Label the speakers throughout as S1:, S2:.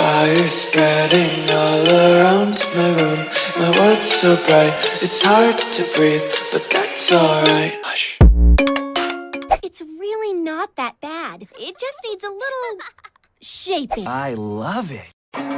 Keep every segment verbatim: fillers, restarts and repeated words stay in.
S1: Fire spreading all around my room. My world's so bright, it's hard to breathe, but that's alright. Hush.
S2: It's really not that bad. It just needs a little shaping.
S3: I love it.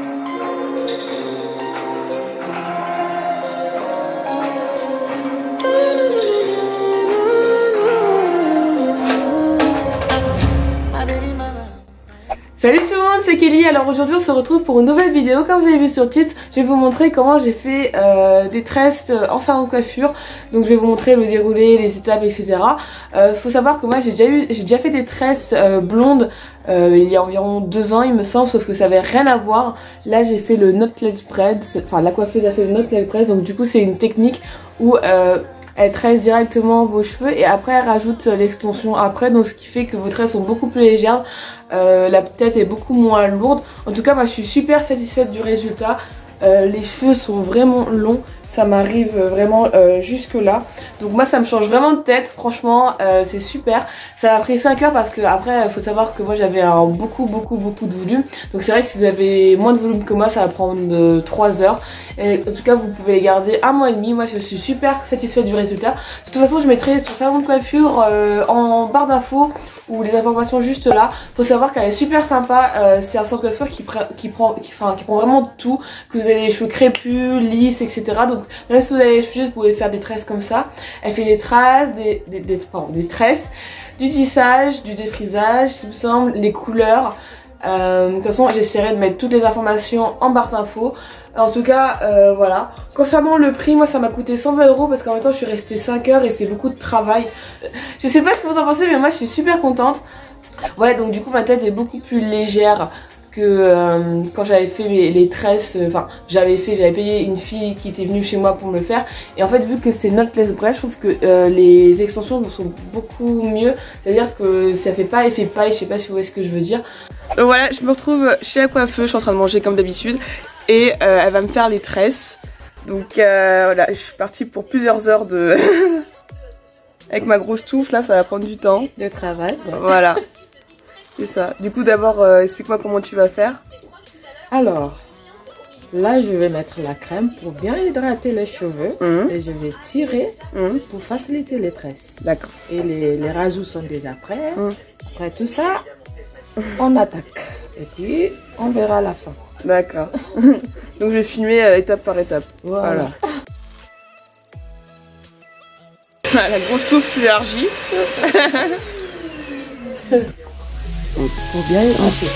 S4: Salut tout le monde, c'est Kelly. Alors aujourd'hui on se retrouve pour une nouvelle vidéo. Comme vous avez vu sur le titre, je vais vous montrer comment j'ai fait euh, des tresses en salon de coiffure. Donc je vais vous montrer le déroulé, les étapes, et cetera. Euh, faut savoir que moi j'ai déjà eu, j'ai déjà fait des tresses euh, blondes euh, il y a environ deux ans il me semble, sauf que ça avait rien à voir. Là j'ai fait le knotless braid, enfin la coiffeuse a fait le knotless braid, donc du coup c'est une technique où euh, elle tresse directement vos cheveux et après elle rajoute l'extension après, donc ce qui fait que vos tresses sont beaucoup plus légères, euh, la tête est beaucoup moins lourde. En tout cas moi je suis super satisfaite du résultat. Euh, les cheveux sont vraiment longs, ça m'arrive vraiment euh, jusque là, donc moi ça me change vraiment de tête, franchement euh, c'est super. Ça a pris cinq heures parce que après il faut savoir que moi j'avais un beaucoup beaucoup beaucoup de volume, donc c'est vrai que si vous avez moins de volume que moi ça va prendre euh, trois heures, et en tout cas vous pouvez les garder un mois et demi. Moi je suis super satisfaite du résultat. De toute façon je mettrai sur salon de coiffure euh, en barre d'infos ou les informations juste là. Faut savoir qu'elle est super sympa, euh, c'est un salon de coiffure qui, qui, prend, qui, enfin, qui prend vraiment tout, que vous avez les cheveux crépus, lisses, et cetera. Donc même si vous avez les cheveux, vous pouvez faire des tresses comme ça. Elle fait des tresses, des, des, des, pardon, des tresses, du tissage, du défrisage, il me semble, les couleurs. Euh, de toute façon j'essaierai de mettre toutes les informations en barre d'infos. En tout cas euh, voilà. Concernant le prix, moi ça m'a coûté cent vingt euros parce qu'en même temps je suis restée cinq heures et c'est beaucoup de travail. Je sais pas ce que vous en pensez mais moi je suis super contente. Ouais, donc du coup ma tête est beaucoup plus légère que euh, quand j'avais fait les, les tresses. Enfin j'avais fait, j'avais payé une fille qui était venue chez moi pour me le faire. Et en fait vu que c'est knotless braid, je trouve que euh, les extensions sont beaucoup mieux. C'est à dire que ça fait pas effet paille, je sais pas si vous voyez ce que je veux dire. Donc voilà, je me retrouve chez la coiffeuse, je suis en train de manger comme d'habitude. Et euh, elle va me faire les tresses. Donc euh, voilà, je suis partie pour plusieurs heures de... Avec ma grosse touffe là, ça va prendre du temps.
S5: De travail. Ouais.
S4: Voilà, c'est ça. Du coup d'abord, euh, explique-moi comment tu vas faire.
S5: Alors, là je vais mettre la crème pour bien hydrater les cheveux. Mmh. Et je vais tirer mmh. pour faciliter les tresses.
S4: D'accord.
S5: Et les, les rajouts sont déjà prêts. Mmh. Après tout ça, on attaque. Et puis, on verra à la fin.
S4: D'accord. Donc je vais filmer euh, étape par étape.
S5: Voilà.
S4: Voilà. La grosse touffe s'élargit.
S5: Faut bien hydrater.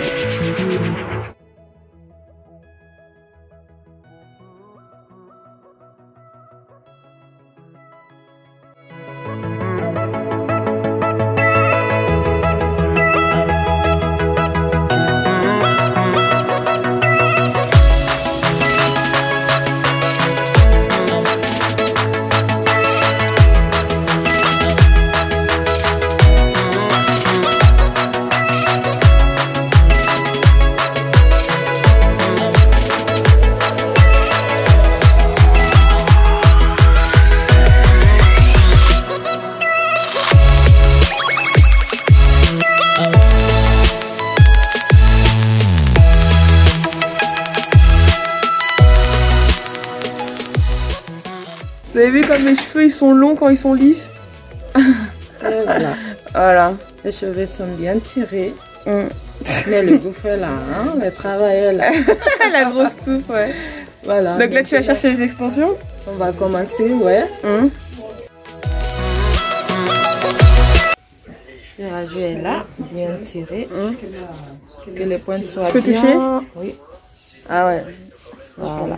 S4: Vous avez vu comme mes cheveux ils sont longs quand ils sont lisses.
S5: Et voilà.
S4: Voilà.
S5: Les cheveux sont bien tirés. Mm. Mais le bouffe est là, hein? Le travail est là.
S4: La grosse touffe, ouais.
S5: Voilà.
S4: Donc, donc là tu vas chercher les extensions.
S5: On va commencer, ouais. Mm. Le raju est là, bien tiré. Mm. Que les pointes soient
S4: bien. Tu peux
S5: bien...
S4: toucher?
S5: Oui.
S4: Ah ouais.
S5: Voilà.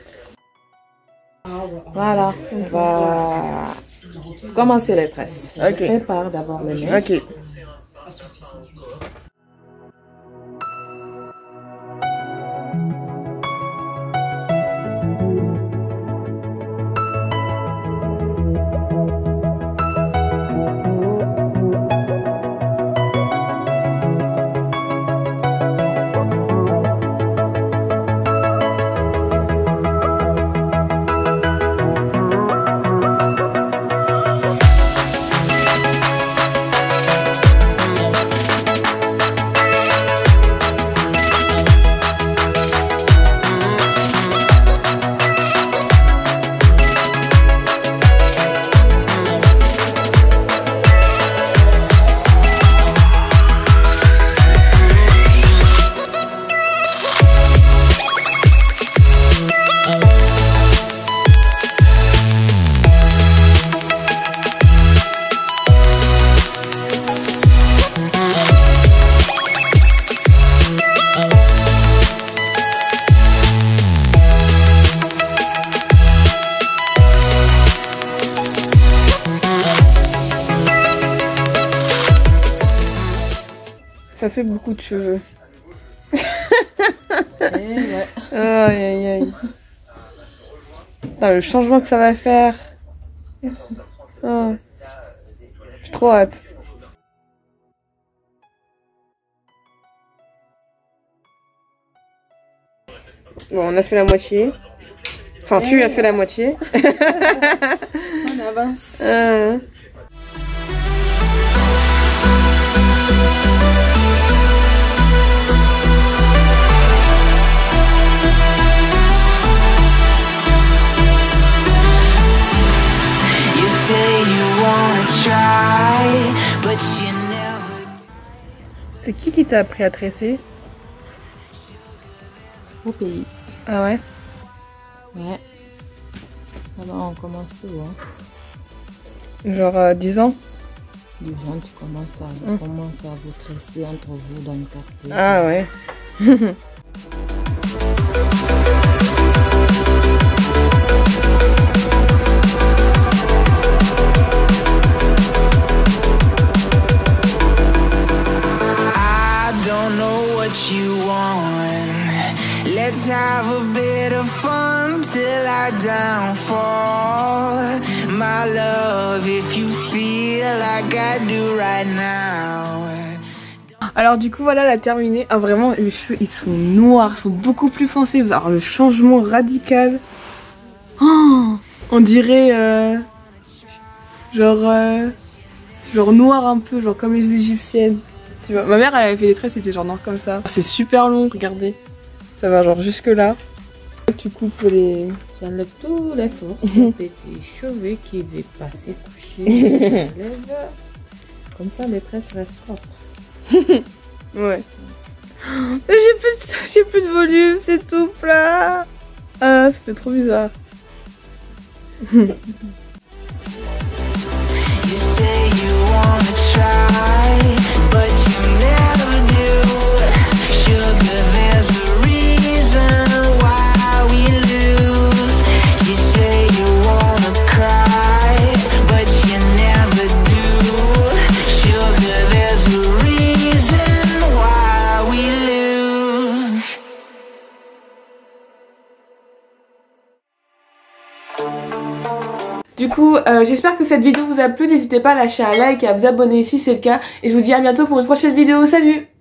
S5: Voilà, on va commencer les tresses.
S4: Ok.
S5: Je prépare d'abord les mèches.
S4: Ok. Ça fait beaucoup de cheveux.
S5: Eh ouais.
S4: Aïe aïe aïe. Putain, le changement que ça va faire. Oh. J'ai trop hâte. Bon, on a fait la moitié. Enfin, tu as fait la moitié.
S5: On avance.
S4: Euh. C'est qui qui t'a appris à tresser?
S5: Au pays.
S4: Ah ouais?
S5: Ouais. Alors on commence tout, hein.
S4: Genre euh, dix ans?
S5: Les gens, tu commences à, mmh. commences à vous tresser entre vous dans le quartier.
S4: Ah ouais.
S1: You want. Let's have a bit of fun till I downfall. My love, if you feel like I do right now.
S4: Alors du coup voilà, elle a terminé. Ah vraiment, les cheveux ils sont noirs, ils sont beaucoup plus foncés. Vous avez le changement radical. Oh, on dirait euh, genre euh, genre noir un peu, genre comme les égyptiennes. Tu vois, ma mère elle avait fait des tresses, c'était genre noir comme ça. C'est super long, regardez. Ça va genre jusque là. Tu coupes les...
S5: Tu enlèves tous les forces, les petits cheveux qui vont passer coucher. Comme ça les tresses restent propres.
S4: Ouais. J'ai plus, de... j'ai plus de volume, c'est tout plat. Ah, ça fait trop bizarre.
S1: You say you wanna try, but you never do. Sugar, there's a reason why we lose. You say you wanna cry, but you never do. Sugar, there's a reason why we lose.
S4: Du coup, euh, j'espère que cette vidéo vous a plu. N'hésitez pas à lâcher un like et à vous abonner si c'est le cas. Et je vous dis à bientôt pour une prochaine vidéo. Salut!